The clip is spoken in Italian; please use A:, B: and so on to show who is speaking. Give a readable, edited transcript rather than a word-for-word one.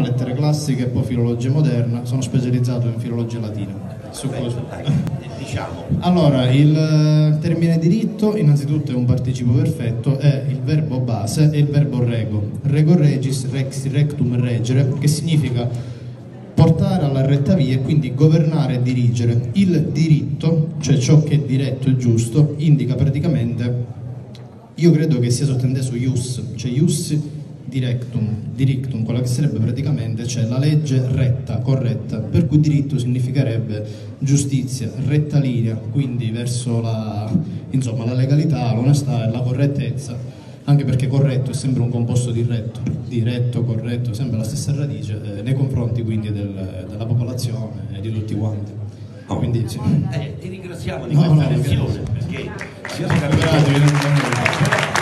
A: lettere classiche e poi filologia moderna, sono specializzato in filologia latina. Su
B: Diciamo.
A: Allora, il termine diritto innanzitutto è un participio perfetto, è il verbo base e il verbo rego. Rego regis, rex rectum reggere, che significa portare alla retta via e quindi governare e dirigere. Il diritto, cioè ciò che è diretto e giusto, indica praticamente, io credo che sia sottinteso ius, cioè ius dirictum, quella che sarebbe praticamente, cioè la legge retta, corretta, per cui diritto significherebbe giustizia, retta linea, quindi verso la legalità, l'onestà e la correttezza, anche perché corretto è sempre un composto di retto, corretto, sempre la stessa radice, nei confronti quindi della popolazione e di tutti quanti. Quindi, sì.
B: Ti ringraziamo di questa lezione, perché siamo capiti